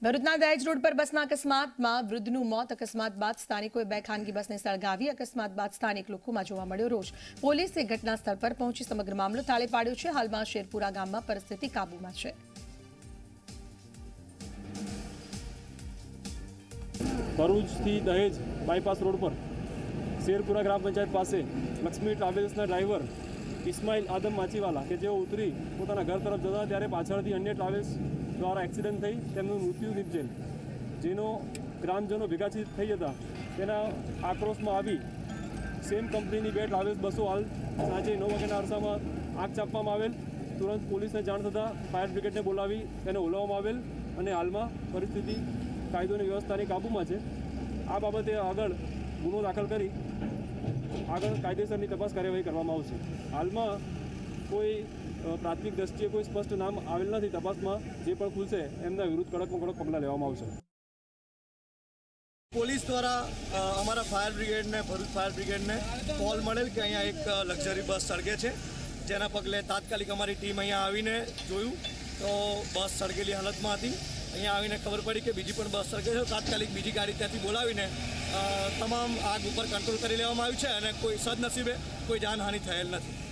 ભરૂચના દહેજ રોડ પર બસના અકસ્માતમાં વૃદ્ધનું મોત। અકસ્માત બાદ સ્થાનિકોએ બે ખાનગી બસને સળગાવી। અકસ્માત બાદ સ્થાનિક લોકોમાં જોવા મળ્યો રોષ। પોલીસે ઘટના સ્થળ પર પહોંચી સમગ્ર મામલો થાળે પાડ્યો છે। હાલમાં શેરપુરા ગામમાં પરિસ્થિતિ કાબૂમાં છે। ભરૂચથી દહેજ બાયપાસ રોડ પર શેરપુરા ગ્રામ પંચાયત પાસે લક્ષ્મી ટ્રાવેલ્સના ડ્રાઈવર ઇસ્માઇલ આદમ માચીવાલા કે જેઓ ઉતરી પોતાના ઘર તરફ જતા ત્યારે પાછળથી અન્ય ટ્રાવેલ્સ દ્વારા એક્સિડન્ટ થઈ તેમનું મૃત્યુ નિપજેલ, જેનો ગ્રામજનો ભેગા થઈ જતા તેના આક્રોશમાં આવી સેમ કંપનીની બે ટ્રાવેલ્સ બસો હાલ સાંજે 9 વાગ્યાના અરસામાં આગ ચાપવામાં આવેલ। તુરંત પોલીસને જાણ થતાં ફાયર બ્રિગેડને બોલાવી તેને બોલાવવામાં આવેલ અને હાલમાં પરિસ્થિતિ કાયદોની વ્યવસ્થાની કાબૂમાં છે। આ બાબતે આગળ ગુનો દાખલ કરી આગળ કાયદેસરની તપાસ કાર્યવાહી કરવામાં આવશે। હાલમાં કોઈ પ્રાથમિક દ્રષ્ટિએ કોઈ સ્પષ્ટ નામ આવેલ નથી। તપાસમાં જે પણ ખુલશે એમના વિરુદ્ધ કડકમાં કડક પગલાં લેવામાં આવશે। પોલીસ દ્વારા અમારા ફાયર બ્રિગેડને ભરૂચ ફાયર બ્રિગેડને કોલ મળેલ કે અહીંયા એક લક્ઝરી બસ સળગે છે, જેના પગલે તાત્કાલિક અમારી ટીમ અહીંયા આવીને જોયું તો બસ સળગેલી હાલતમાં હતી। અહીંયા આવીને ખબર પડી કે બીજી પણ બસ સળગે છે। તાત્કાલિક બીજી ગાડી ત્યાંથી બોલાવીને તમામ આગ ઉપર કંટ્રોલ કરી લેવામાં આવ્યું છે અને કોઈ સદનસીબે કોઈ જાનહાનિ થયેલ નથી।